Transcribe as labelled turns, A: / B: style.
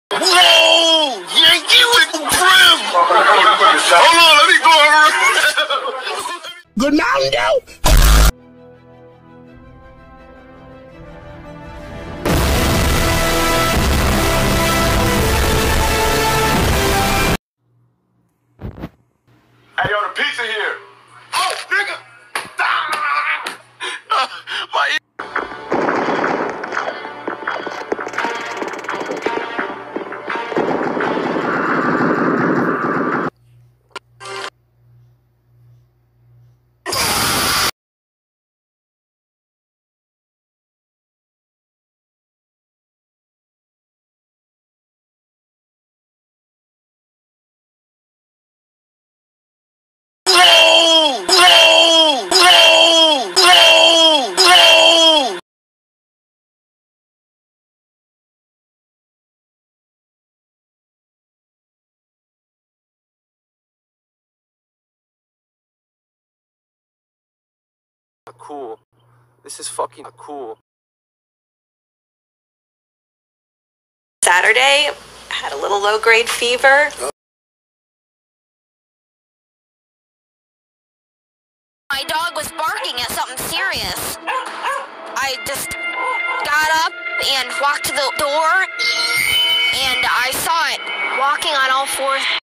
A: Whoa! Yankee with the prim! Hold on, let me go around. Good now, Hey, yo, the pizza here. Oh, nigga! My
B: cool. This is fucking cool.
C: Saturday, I had a little low-grade fever.
D: My dog was barking at something serious. I just got up and walked to the door, and I saw it walking on all fours